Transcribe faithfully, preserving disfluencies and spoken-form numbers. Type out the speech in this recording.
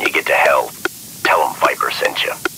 When you get to hell, tell them Viper sent you.